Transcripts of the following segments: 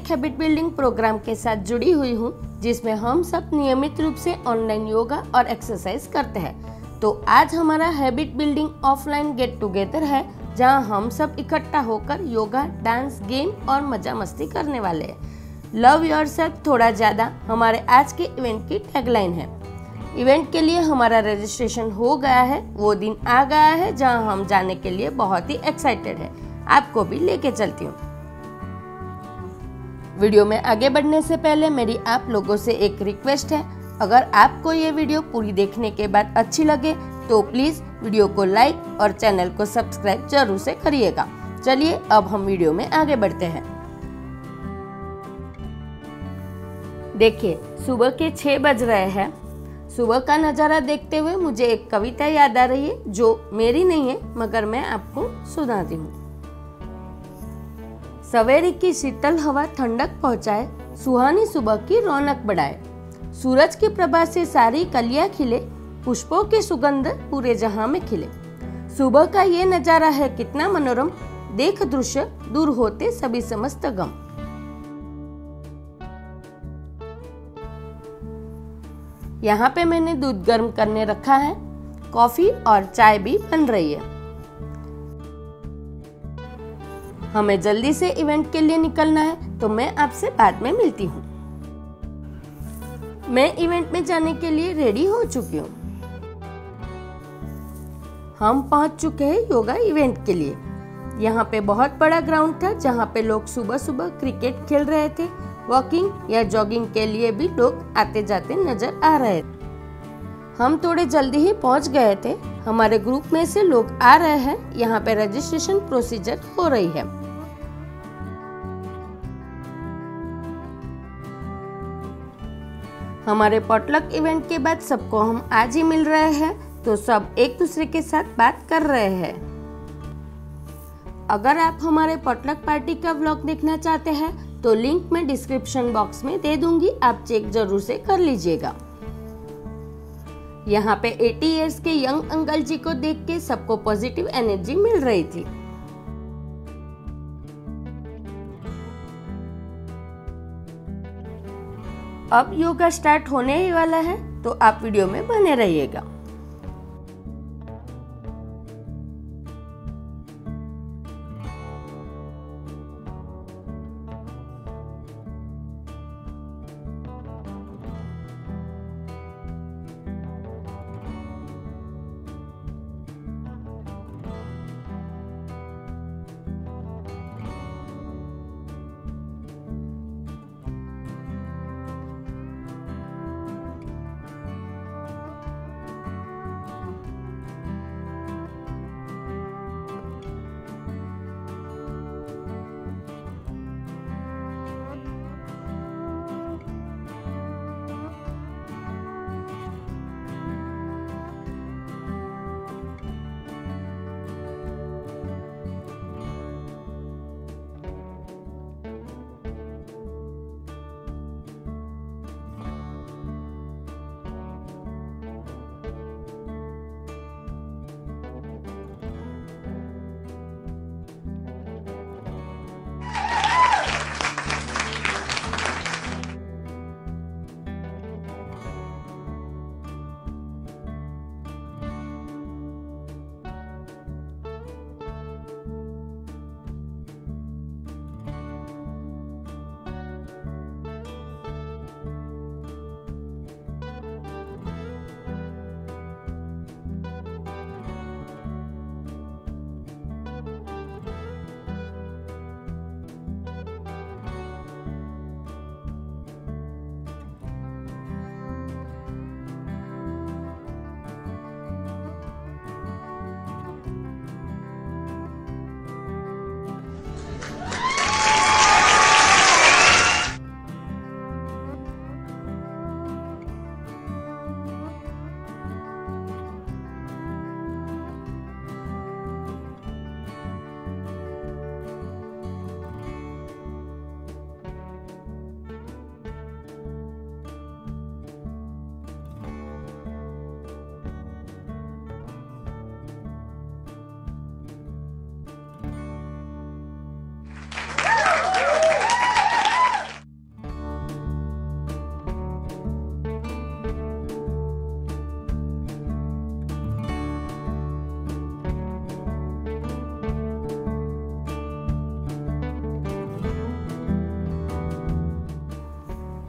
एक habit building programme के साथ जुड़ी हुई हूँ, जिसमें हम सब नियमित रूप से ऑनलाइन योगा और एक्सरसाइज करते हैं। तो आज हमारा habit building offline get together है, जहाँ हम सब इकट्ठा होकर योगा, डांस, गेम और मजा मस्ती करने वाले हैं। लव योरसेल्फ थोड़ा ज्यादा हमारे आज के इवेंट की टैगलाइन है। इवेंट के लिए हमारा रजिस्ट्रेशन हो गया है, वो दिन आ गया है जहां हम जाने के लिए बहुत ही एक्साइटेड है। आपको भी लेके चलती हूँ। वीडियो में आगे बढ़ने से पहले मेरी आप लोगों से एक रिक्वेस्ट है, अगर आपको ये वीडियो पूरी देखने के बाद अच्छी लगे तो प्लीज वीडियो को लाइक और चैनल को सब्सक्राइब जरूर से करिएगा। चलिए अब हम वीडियो में आगे बढ़ते हैं। देखिए, सुबह के 6 बज रहे हैं। सुबह का नजारा देखते हुए मुझे एक कविता याद आ रही है, जो मेरी नहीं है मगर मैं आपको सुनाती हूँ। सवेरे की शीतल हवा ठंडक पहुँचाए, सुहानी सुबह की रौनक बढ़ाए। सूरज की प्रभा से सारी कलियां खिले, पुष्पों की सुगंध पूरे जहां में खिले। सुबह का ये नजारा है कितना मनोरम, देख दृश्य दूर होते सभी समस्त गम। यहाँ पे मैंने दूध गर्म करने रखा है, कॉफी और चाय भी बन रही है। हमें जल्दी से इवेंट के लिए निकलना है, तो मैं आपसे बाद में मिलती हूँ। मैं इवेंट में जाने के लिए रेडी हो चुकी हूँ। हम पहुंच चुके हैं योगा इवेंट के लिए। यहाँ पे बहुत बड़ा ग्राउंड था, जहाँ पे लोग सुबह सुबह क्रिकेट खेल रहे थे। वॉकिंग या जॉगिंग के लिए भी लोग आते जाते नजर आ रहे थे। हम थोड़े जल्दी ही पहुंच गए थे। हमारे ग्रुप में से लोग आ रहे हैं। यहाँ पे रजिस्ट्रेशन प्रोसीजर हो रही है। हमारे पॉटलक इवेंट के बाद सबको हम आज ही मिल रहे हैं, तो सब एक दूसरे के साथ बात कर रहे हैं। अगर आप हमारे पॉटलक पार्टी का व्लॉग देखना चाहते हैं तो लिंक मैं डिस्क्रिप्शन बॉक्स में दे दूंगी, आप चेक जरूर से कर लीजिएगा। यहाँ पे 80 इयर्स के यंग अंकल जी को देख के सबको पॉजिटिव एनर्जी मिल रही थी। अब योगा स्टार्ट होने ही वाला है, तो आप वीडियो में बने रहिएगा।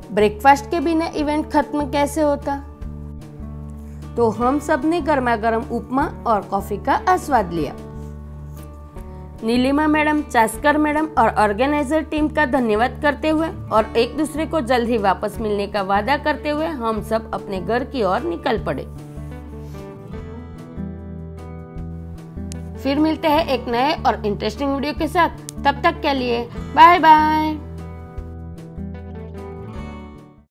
ब्रेकफास्ट के बिना इवेंट खत्म कैसे होता। तो हम सब ने गर्मा गर्म उपमा और कॉफी का आस्वाद लिया। नीलिमा मैडम, चास्कर मैडम और ऑर्गेनाइजर टीम का धन्यवाद करते हुए और एक दूसरे को जल्द ही वापस मिलने का वादा करते हुए हम सब अपने घर की ओर निकल पड़े। फिर मिलते हैं एक नए और इंटरेस्टिंग वीडियो के साथ। तब तक के लिए बाय बाय।